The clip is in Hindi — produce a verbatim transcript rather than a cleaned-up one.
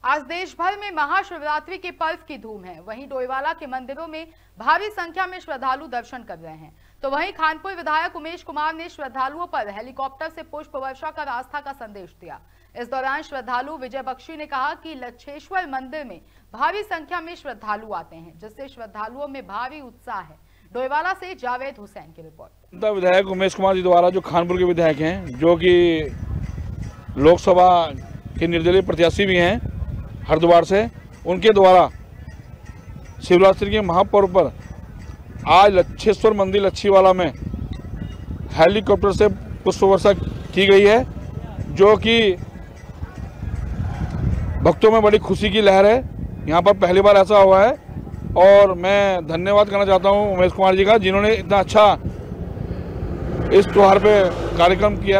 आज देश भर में महाशिवरात्रि के पर्व की धूम है। वहीं डोईवाला के मंदिरों में भारी संख्या में श्रद्धालु दर्शन कर रहे हैं, तो वहीं खानपुर विधायक उमेश कुमार ने श्रद्धालुओं पर हेलीकॉप्टर से पुष्प वर्षा कर आस्था का संदेश दिया। इस दौरान श्रद्धालु विजय बख्शी ने कहा कि लक्षेश्वर मंदिर में भारी संख्या में श्रद्धालु आते हैं, जिससे श्रद्धालुओं में भारी उत्साह है। डोईवाला से जावेद हुसैन की रिपोर्ट। विधायक उमेश कुमार जी द्वारा, जो खानपुर के विधायक हैं, जो कि लोकसभा के निर्दलीय प्रत्याशी भी हैं हरिद्वार से, उनके द्वारा शिवरात्रि के महापर्व पर आज लक्षेश्वर मंदिर लच्छीवाला में हेलीकॉप्टर से पुष्प वर्षा की गई है, जो कि भक्तों में बड़ी खुशी की लहर है। यहाँ पर पहली बार ऐसा हुआ है और मैं धन्यवाद करना चाहता हूँ उमेश कुमार जी का, जिन्होंने इतना अच्छा इस त्योहार पे कार्यक्रम किया।